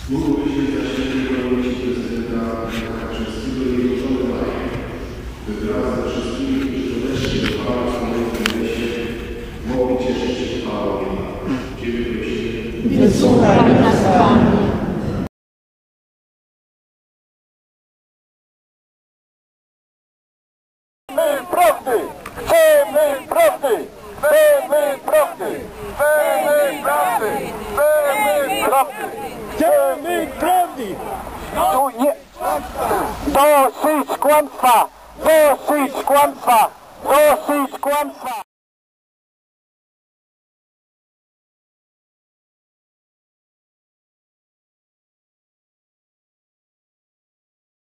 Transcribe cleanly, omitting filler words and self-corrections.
Mógłby się zaświecił rolnicy prezydenta Kaczyńskiego i jego żony Marii, by wraz ze wszystkimi, którzy wreszcie dochwalą w tym mieście, mogli cieszyć się chwałą. Ciebie prosimy. Wysłuchaj nas, Panie. Chcemy prawdy! Chcemy prawdy! Chcemy prawdy! Chcemy prawdy! Chcemy prawdy! Chcemy prawdy! Tu nie... Dosyć kłamstwa! Dosyć kłamstwa! Dosyć kłamstwa!